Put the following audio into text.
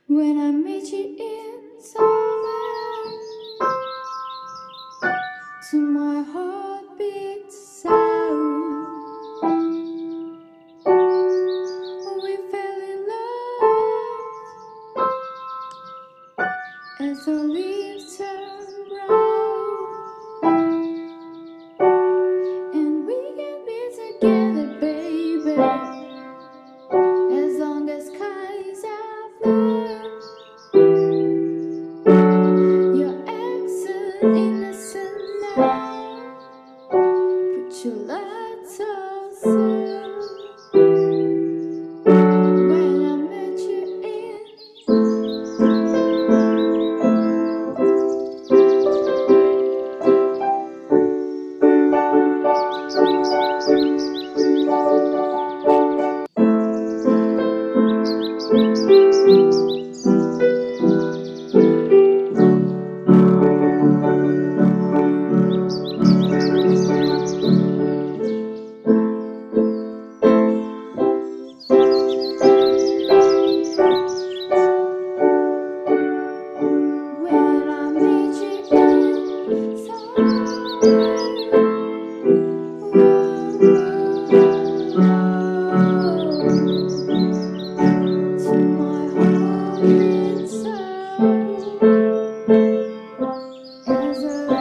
When I meet you in summer, to my heartbeat sound, we fell in love as the leaves turn brown, and we can be together, baby, as long as skies are blue. Your accent innocent now, put your light so soon. When I met you to my heart inside, as a